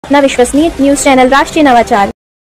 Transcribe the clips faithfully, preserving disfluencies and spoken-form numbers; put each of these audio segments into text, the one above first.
अपना विश्वसनीय news channel राष्ट्रीय नवाचार।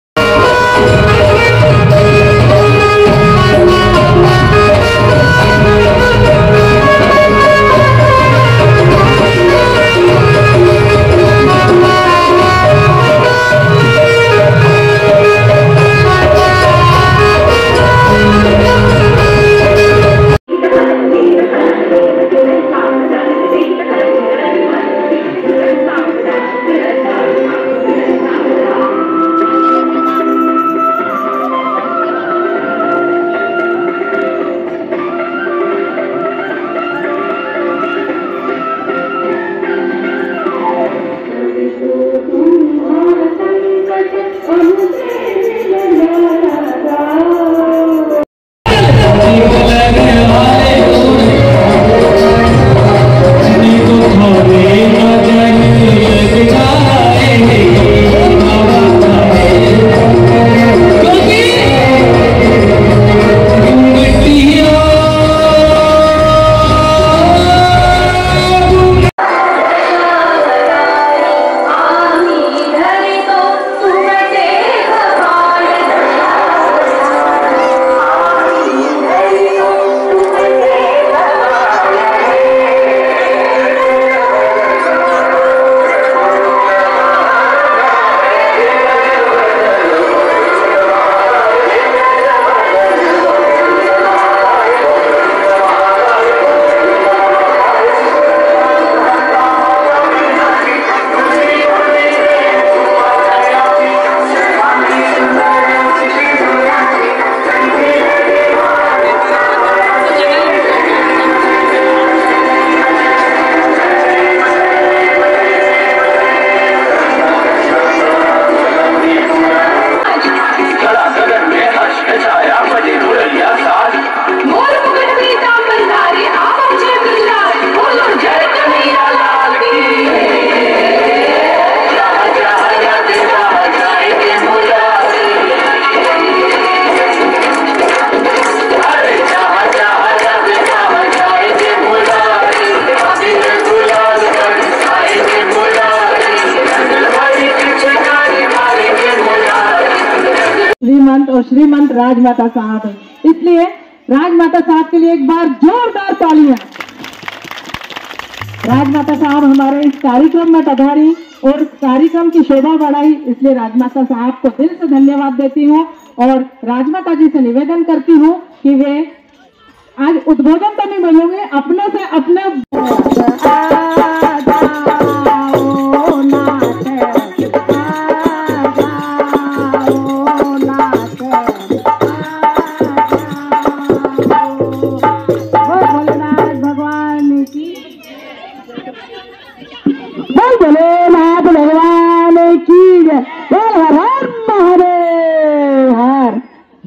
श्रीमंत और श्रीमंत राजमाता साहब है, इसलिए राजमाता साहब के लिए एक बार जोरदार तालियां। राजमाता साहब हमारे इस कार्यक्रम में पधारी और कार्यक्रम की शोभा बढ़ाई, इसलिए राजमाता साहब को दिल से धन्यवाद देती हूँ और राजमाता जी से निवेदन करती हूँ कि वे आज उद्बोधन तो नहीं बोलेंगे, अपने से अपने भोलेनाथ भगवान की जय, हर हर महादेव हर।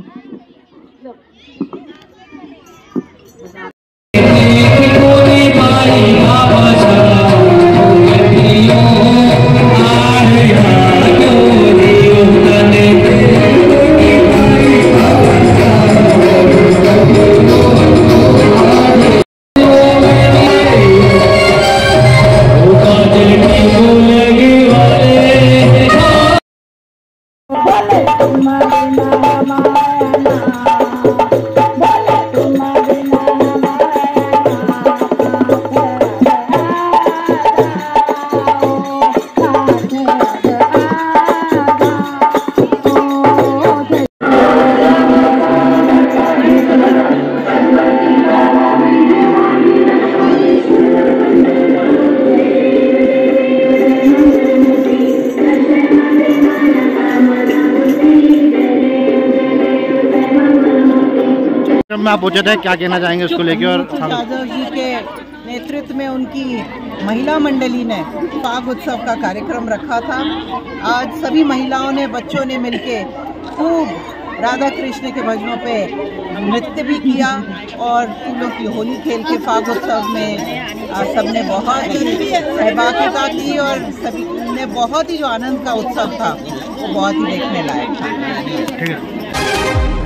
में आप पहुंचे थे, क्या कहना चाहेंगे उसको लेके? और यादव जी के नेतृत्व में उनकी महिला मंडली ने फाग उत्सव का कार्यक्रम रखा था। आज सभी महिलाओं ने, बच्चों ने मिलके खूब राधा कृष्ण के भजनों पे नृत्य भी किया और फूलों की होली खेल के फाग उत्सव में सबने बहुत ही सहभागिता की और सभी ने बहुत ही जो आनंद का उत्सव था वो बहुत ही देखने लायक था।